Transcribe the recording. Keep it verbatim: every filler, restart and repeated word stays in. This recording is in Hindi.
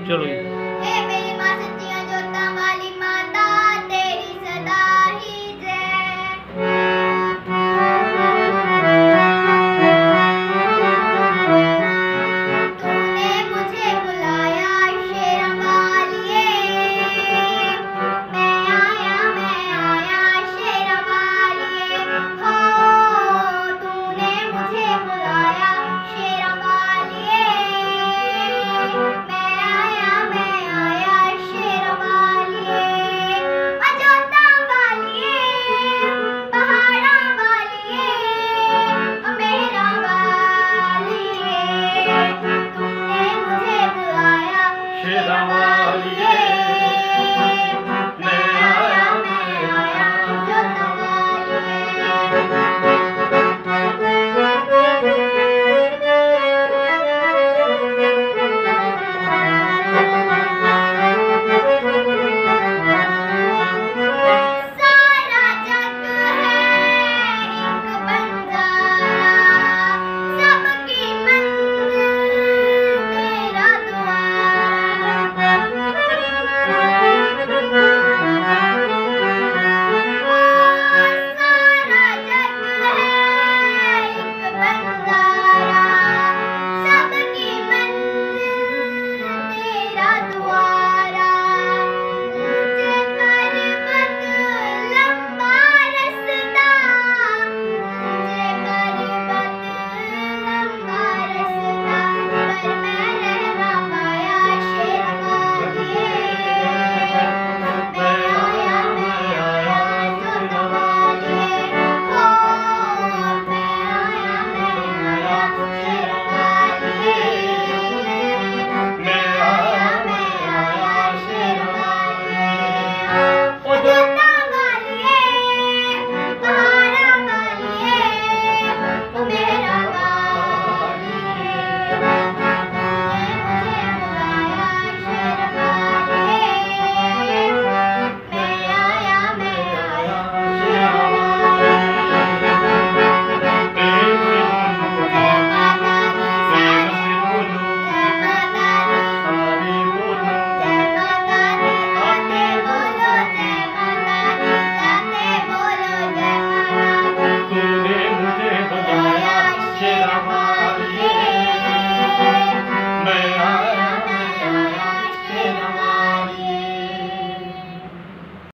चलो जी। हे मेरी माँ सच्चियाँ जोतां वाली माता, तेरी सदा ही जय। तूने मुझे बुलाया शेरों वालिए, मैं आया मैं आया शेरों वालिए। हो तूने मुझे बुलाया शेरों वालिए, मैं आया मैं आया शेरों वालिए। ओ जोतां वालिए, पहाड़ां वालिए, ओ मेहरां वालिए, तूने मुझे बुलाया शेरों वालिए।